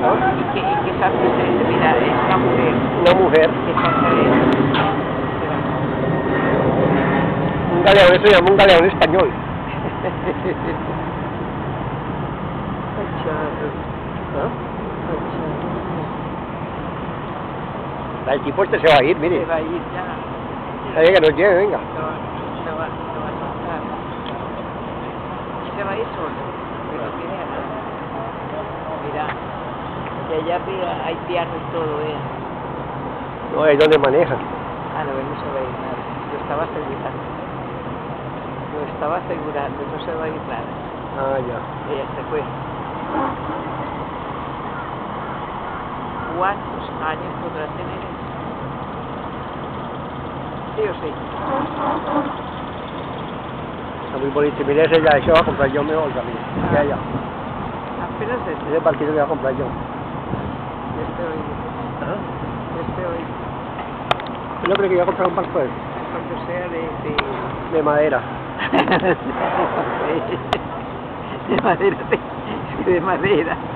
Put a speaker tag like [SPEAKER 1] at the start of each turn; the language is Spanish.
[SPEAKER 1] ¿Y qué sastre es ese? Mira, es una mujer.
[SPEAKER 2] Una mujer.
[SPEAKER 1] ¿Qué sastre es?
[SPEAKER 2] Un galeón, eso se llama un galeón español. El tipo este se va a ir, mire.
[SPEAKER 1] Se va a ir ya.
[SPEAKER 2] Ahí que nos lleve, venga.
[SPEAKER 1] No va a pasar. Y se va a ir solo. Pero tiene ganas. Mira. Y allá arriba hay piano y todo,
[SPEAKER 2] No, ahí donde manejan.
[SPEAKER 1] Ah, no se va a ir nada. Lo estaba asegurando. No se va a ir nada.
[SPEAKER 2] Ah, ya.
[SPEAKER 1] Ella se fue. ¿Cuántos años podrá tener eso? Sí o sí.
[SPEAKER 2] Está muy bonito. Y mire ese ya, ese va a comprar yo mejor también. Ya, ya.
[SPEAKER 1] Apenas
[SPEAKER 2] Ese partido que voy a comprar yo.
[SPEAKER 1] Ajá.
[SPEAKER 2] Yo no creo que voy a comprar un barco de eso.
[SPEAKER 1] Cuando sea
[SPEAKER 2] De madera.
[SPEAKER 1] de madera.